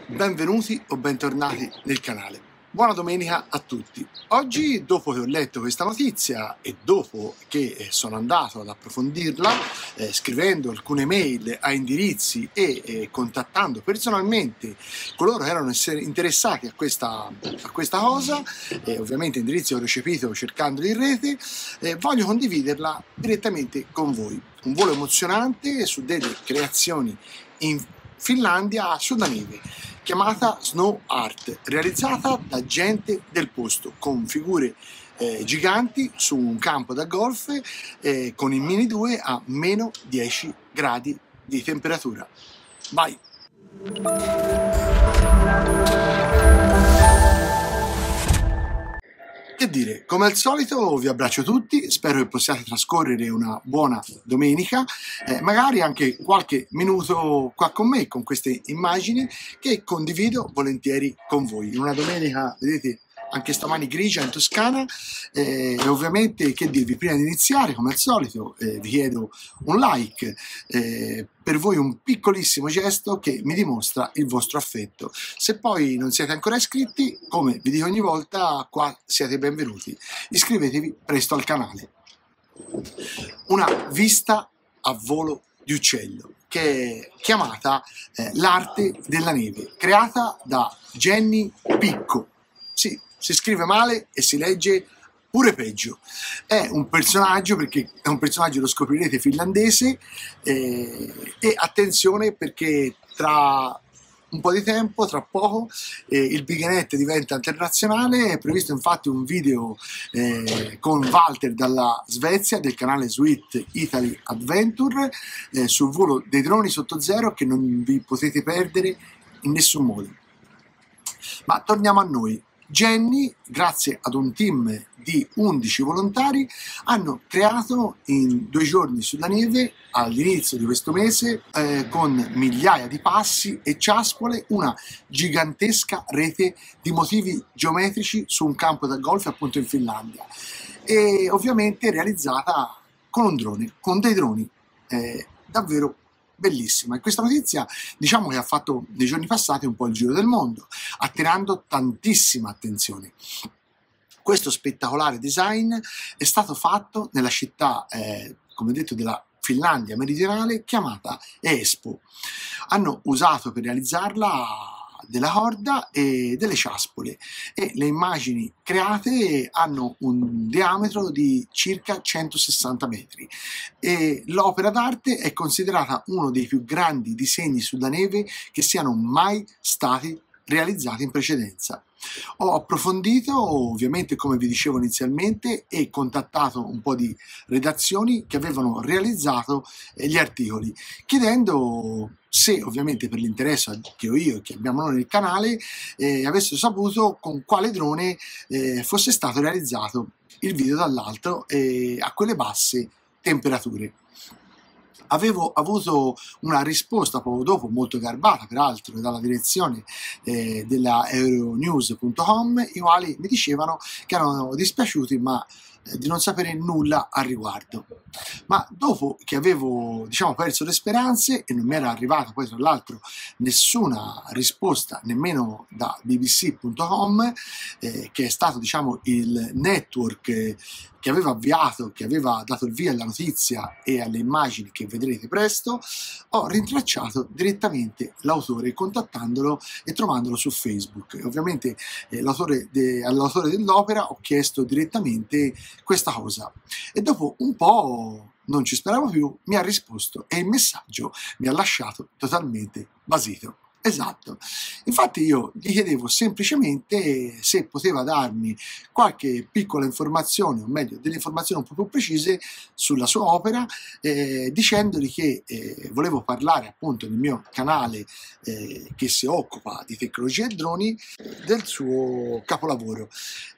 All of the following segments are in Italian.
Benvenuti o bentornati nel canale. Buona domenica a tutti. Oggi, dopo che ho letto questa notizia e dopo che sono andato ad approfondirla, scrivendo alcune mail a indirizzi e contattando personalmente coloro che erano interessati a questa cosa, ovviamente indirizzi ho recepito cercandoli in rete, voglio condividerla direttamente con voi. Un volo emozionante su delle creazioni in Finlandia sulla neve, chiamata Snow Art, realizzata da gente del posto, con figure giganti su un campo da golf con il Mini 2 a meno 10 gradi di temperatura. Vai! Che dire, come al solito vi abbraccio tutti, spero che possiate trascorrere una buona domenica, magari anche qualche minuto qua con me, con queste immagini che condivido volentieri con voi. In una domenica, vedete, anche stamani grigia in Toscana, e ovviamente che dirvi, prima di iniziare come al solito vi chiedo un like, per voi un piccolissimo gesto che mi dimostra il vostro affetto. Se poi non siete ancora iscritti, come vi dico ogni volta, qua siete benvenuti, iscrivetevi presto al canale. Una vista a volo di uccello che è chiamata l'arte della neve, creata da Jenny Picco. Sì, si scrive male e si legge pure peggio. È un personaggio, perché è un personaggio, lo scoprirete, finlandese, e attenzione perché tra un po' di tempo, tra poco, il Biganet diventa internazionale. È previsto infatti un video con Walter dalla Svezia del canale Sweet Italy Adventure sul volo dei droni sotto zero, che non vi potete perdere in nessun modo. Ma torniamo a noi. Jenny, grazie ad un team di 11 volontari, hanno creato in 2 giorni sulla neve, all'inizio di questo mese, con migliaia di passi e ciaspole, una gigantesca rete di motivi geometrici su un campo da golf appunto in Finlandia, e ovviamente realizzata con un drone, con dei droni davvero bellissima. E questa notizia, diciamo, che ha fatto nei giorni passati un po' il giro del mondo, attirando tantissima attenzione. Questo spettacolare design è stato fatto nella città, come detto, della Finlandia meridionale, chiamata Espoo. Hanno usato per realizzarla della corda e delle ciaspole, e le immagini create hanno un diametro di circa 160 metri e l'opera d'arte è considerata uno dei più grandi disegni sulla neve che siano mai stati realizzati in precedenza. Ho approfondito, ovviamente, come vi dicevo inizialmente, e contattato un po' di redazioni che avevano realizzato gli articoli, chiedendo se, ovviamente, per l'interesse che ho io e che abbiamo noi nel canale, avessero saputo con quale drone fosse stato realizzato il video dall'alto a quelle basse temperature. Avevo avuto una risposta poco dopo, molto garbata peraltro, dalla direzione della Euronews.com, i quali mi dicevano che erano dispiaciuti ma di non sapere nulla al riguardo. Ma dopo che avevo, diciamo, perso le speranze e non mi era arrivata poi tra l'altro nessuna risposta nemmeno da bbc.com, che è stato, diciamo, il network che aveva avviato, che aveva dato il via alla notizia e alle immagini che vedrete presto, ho rintracciato direttamente l'autore, contattandolo e trovandolo su Facebook. E ovviamente all'autore dell'opera ho chiesto direttamente questa cosa, e dopo un po', non ci speravo più, mi ha risposto e il messaggio mi ha lasciato totalmente basito. Esatto, infatti io gli chiedevo semplicemente se poteva darmi qualche piccola informazione, o meglio delle informazioni un po' più precise sulla sua opera, dicendogli che volevo parlare appunto nel mio canale che si occupa di tecnologia e droni del suo capolavoro,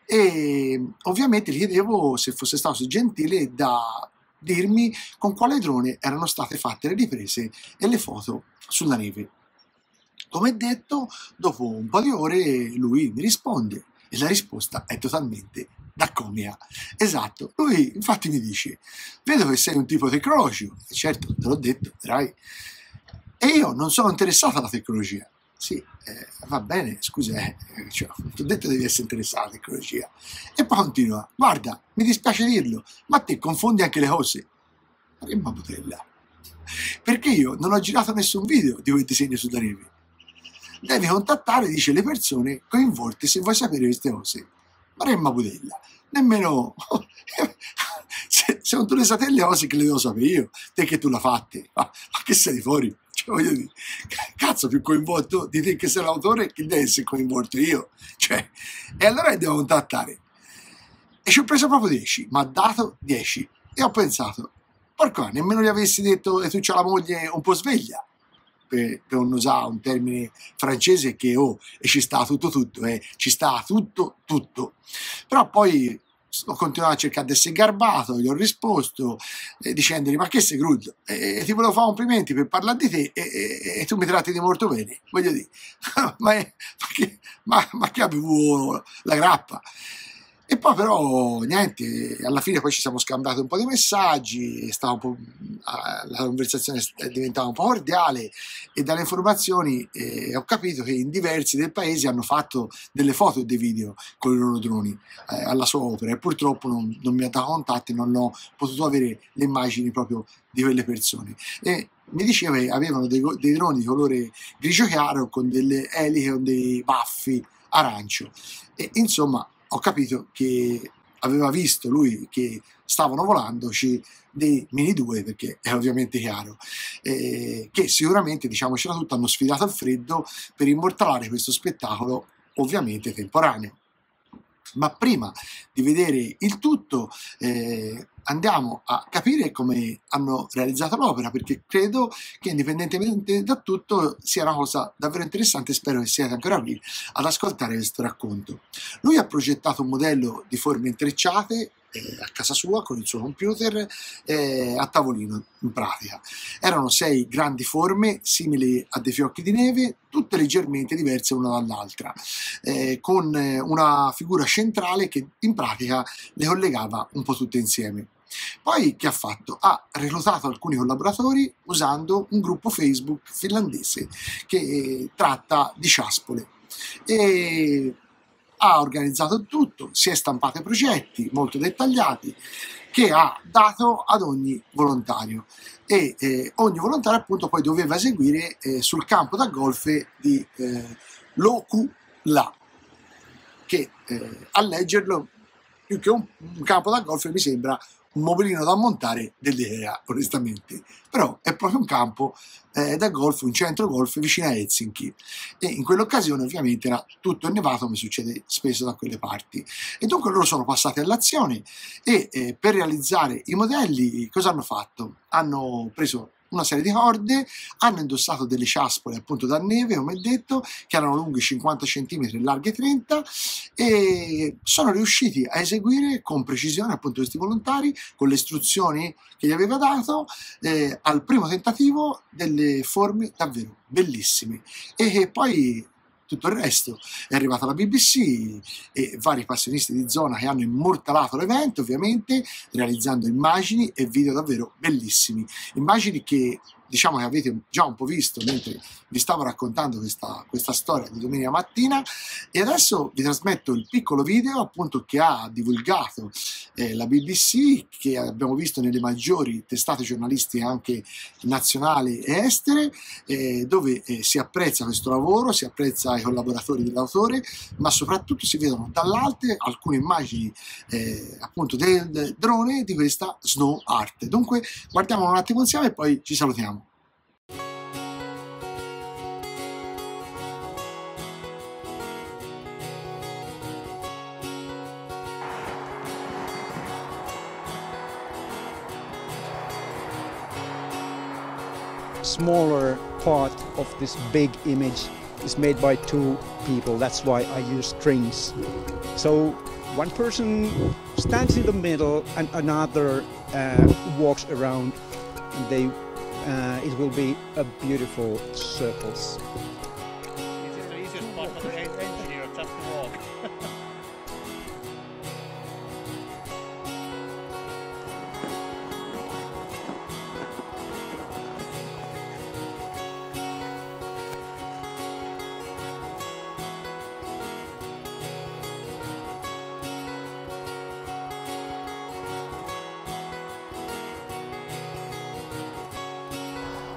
e ovviamente gli chiedevo se fosse stato gentile da dirmi con quale drone erano state fatte le riprese e le foto sulla neve. Come detto, dopo un po' di ore lui mi risponde e la risposta è totalmente da comia. Esatto, lui infatti mi dice: vedo che sei un tipo tecnologico. E certo, te l'ho detto, vedrai. E io non sono interessato alla tecnologia, Sì, va bene, scusa, cioè, ti ho detto devi essere interessato in tecnologia. E poi continua, guarda, mi dispiace dirlo, ma te confondi anche le cose. Ma che butella? Perché io non ho girato nessun video di quel disegno sulla neve. Devi contattare, dice, le persone coinvolte se vuoi sapere queste cose. Ma remma budella, nemmeno se non tu le sapete le cose che le devo sapere io, te che tu la fatte, ma che sei di fuori? Cioè, voglio dire, cazzo, più coinvolto di te che sei l'autore, che deve essere coinvolto io, cioè, e allora devo contattare. E ci ho preso proprio 10, ma ha dato 10 e ho pensato, porca, nemmeno gli avessi detto e tu c'hai la moglie un po' sveglia, per non usare un termine francese che e ci sta tutto, ci sta tutto. Però poi ho continuato a cercare di essere garbato, gli ho risposto dicendogli ma che sei crudo, ti volevo fare complimenti per parlare di te e tu mi tratti di molto bene, voglio dire, ma che avevo la grappa. E poi però niente, alla fine poi ci siamo scambiati un po' di messaggi, la conversazione diventava un po' cordiale e dalle informazioni ho capito che in diversi del paese hanno fatto delle foto e dei video con i loro droni alla sua opera e purtroppo non mi ha dato contatti, non ho potuto avere le immagini proprio di quelle persone. E mi diceva che avevano dei droni di colore grigio chiaro con delle eliche, con dei baffi arancio e insomma ho capito che aveva visto lui che stavano volandoci dei Mini 2 perché è ovviamente chiaro che sicuramente, diciamocela tutta, hanno sfidato il freddo per immortalare questo spettacolo ovviamente temporaneo. Ma prima di vedere il tutto andiamo a capire come hanno realizzato l'opera, perché credo che indipendentemente da tutto sia una cosa davvero interessante e spero che siate ancora qui ad ascoltare questo racconto. Lui ha progettato un modello di forme intrecciate a casa sua con il suo computer a tavolino in pratica. Erano 6 grandi forme simili a dei fiocchi di neve, tutte leggermente diverse una dall'altra, con una figura centrale che in pratica le collegava un po' tutte insieme. Poi che ha fatto? Ha reclutato alcuni collaboratori usando un gruppo Facebook finlandese che tratta di ciaspole e ha organizzato tutto, si è stampato progetti molto dettagliati che ha dato ad ogni volontario e ogni volontario appunto poi doveva eseguire sul campo da golf di Lokula, che a leggerlo più che un campo da golf mi sembra un mobilino da montare dell'Ikea, onestamente, però è proprio un campo da golf, un centro golf vicino a Helsinki e in quell'occasione ovviamente era tutto innevato come succede spesso da quelle parti e dunque loro sono passati all'azione e per realizzare i modelli cosa hanno fatto? Hanno preso una serie di corde, hanno indossato delle ciaspole appunto da neve, come detto, che erano lunghe 50 cm e larghe 30 e sono riusciti a eseguire con precisione appunto questi volontari con le istruzioni che gli aveva dato al primo tentativo delle forme davvero bellissime e poi tutto il resto è arrivata la BBC e vari passionisti di zona che hanno immortalato l'evento ovviamente realizzando immagini e video davvero bellissimi, immagini che diciamo che avete già un po' visto mentre vi stavo raccontando questa storia di domenica mattina e adesso vi trasmetto il piccolo video appunto che ha divulgato la BBC, che abbiamo visto nelle maggiori testate giornalistiche anche nazionali e estere, dove si apprezza questo lavoro, si apprezza i collaboratori dell'autore, ma soprattutto si vedono dall'alto alcune immagini appunto del drone di questa snow art. Dunque guardiamo un attimo insieme e poi ci salutiamo. Smaller part of this big image is made by 2 people. That's why I use strings. So one person stands in the middle and another walks around, and it will be a beautiful circles. This is the easiest part for the engineer, just to walk.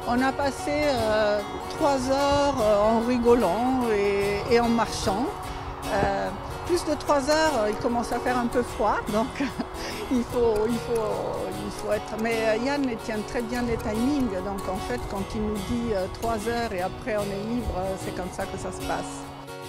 On a passé 3 heures en rigolant et en marchant. Plus de 3 heures, il commence à faire un peu froid, donc il faut être... Mais Yann tient très bien les timings, donc en fait, quand il nous dit 3 heures et après on est libre, c'est comme ça que ça se passe.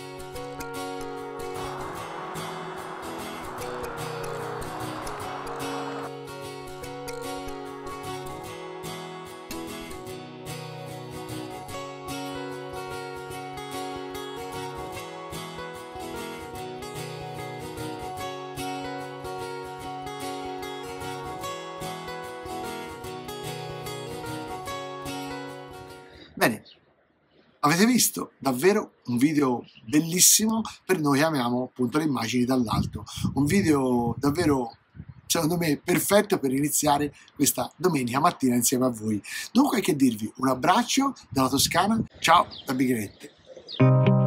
Bene, avete visto davvero un video bellissimo, per noi amiamo appunto le immagini dall'alto, un video davvero secondo me perfetto per iniziare questa domenica mattina insieme a voi. Dunque che dirvi, un abbraccio dalla Toscana, ciao da Bigrette.